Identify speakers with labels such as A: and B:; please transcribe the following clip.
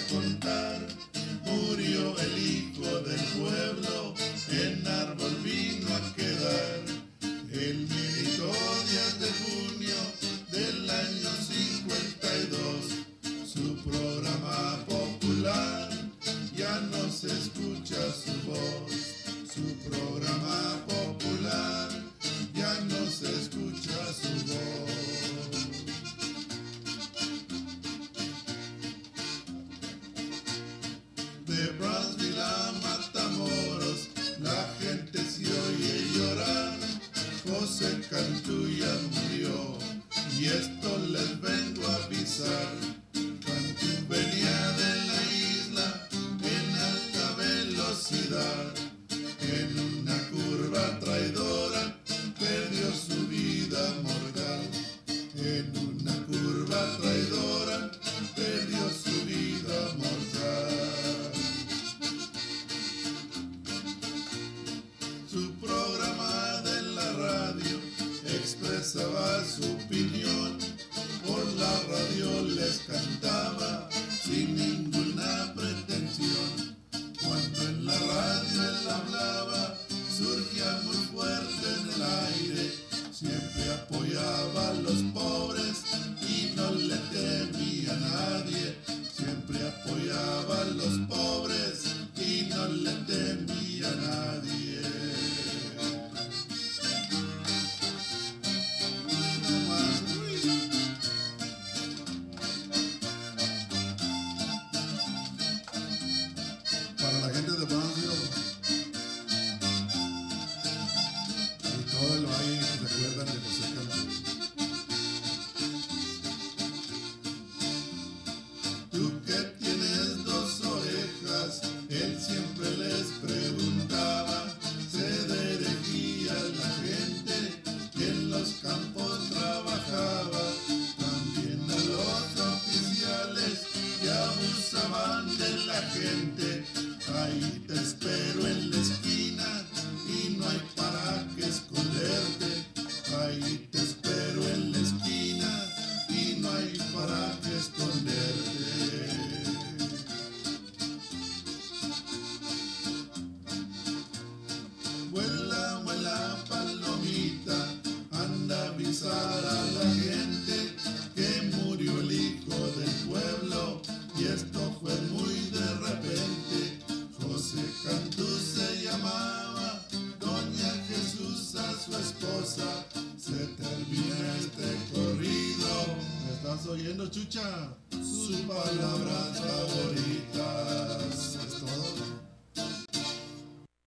A: contar. Murió el hijo del pueblo, en árbol vino a quedar. El mérito 10 de junio del año 52, su programa popular ya no se escucha su voz. Su programa popular ya no se escucha su voz. De Brownsville a Matamoros, la gente se oye llorar. José Cantu ya murió, y esto les vengo a avisar. Cantu venía de la isla en alta velocidad. En una curva traidora perdió su vida mortal. En una curva traidora perdió su vida mortal. Su programa de la radio expresaba su opinión. Por la radio les cantaba sin ninguna pretensión. Cuando en la radio él hablaba, surgía muy fuerte en el aire. Siempre apoyaba a los pobres y no le temía a nadie. Siempre apoyaba a los pobres y no le temía a nadie. Para la gente de Brownsville y todo el valle que se acuerdan de José Cantu. Tú que tienes 2 orejas, él siempre les preguntaba. Se dirigía a la gente que en los campos trabajaba. También a los oficiales que abusaban de la gente. Ahí te espero en la esquina y no hay para qué esconderte. Ahí te espero en la esquina y no hay para qué esconderte. Vuela, vuela palomita, anda a avisar a la gente que murió el hijo del pueblo, y esto fue muy de repente. José Cantu se llamaba, Doña Jesús a su esposa. Se termina este corrido. ¿Me estás oyendo, chucha? Su palabra